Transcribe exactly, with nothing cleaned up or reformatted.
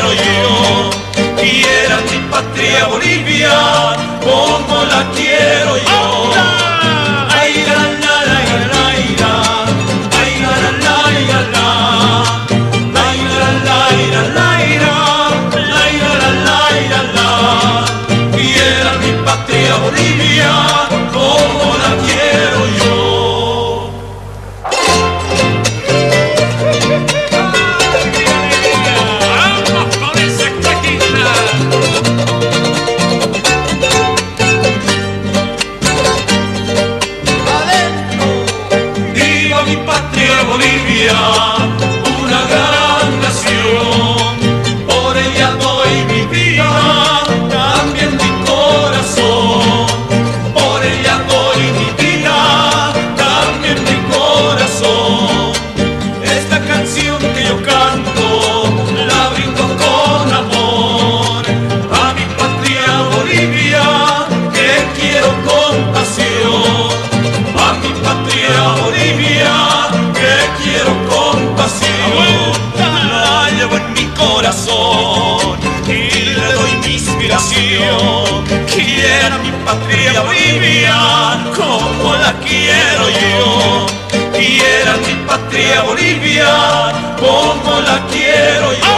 quiero yo. Quiera mi patria Bolivia como la quiero yo. Ay, la, la, la, la, la. Ay, la, la, la, la, la. Ay, la, la, la, la, la. Ay, la, la, la, la. Quiera mi patria Bolivia como la quiero yo. Bolivia, una gran nación, por ella doy mi vida, también mi corazón, por ella doy mi vida, también mi corazón. Esta canción que yo canto, la brindo con amor, a mi patria Bolivia, que quiero con pasión, a mi patria Bolivia, quiero compasión, la llevo en mi corazón y le doy mi inspiración. Quiera mi patria Bolivia como la quiero yo. Quiera mi patria Bolivia como la quiero yo.